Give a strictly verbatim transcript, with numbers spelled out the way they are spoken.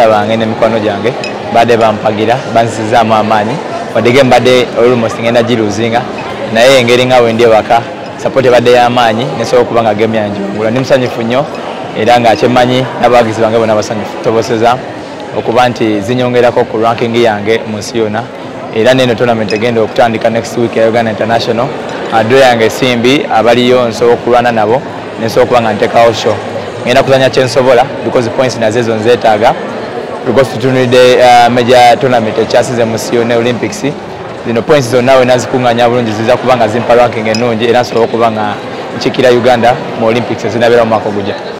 sister bange ne mikwano gyange badde bampagira banzizaamu amaanyi wadde mbadde almost ngenda giruzinga naye engeri nga wendi ewaka support badde y'amaanyi nesobola okuba nga game yange ngula ndi musanyufu nnyo era nga kyemanyi n'abawagizi bange bonna basanyufu toboseza okuba nti zinyongerako ku ranking yange mu nsi yonna era neno tournament egenda okutandika next week ya Uganda International addo yange simbi abaliyo nsobola okulwana nabo nesobola okuba nga ntekawo show ngenda kuzanya kyensobola because points nazezo nzeetaaga because tutunudde uh, major tournament ekyasize mu nsi yonna Olympics zino points zonna we nazikunganya bulungi ziza kuba nga zimpa ranking ennungi era nsobola okuba nga nkiikira Uganda mu Olympics ezinabeera mu mwaka ogujja.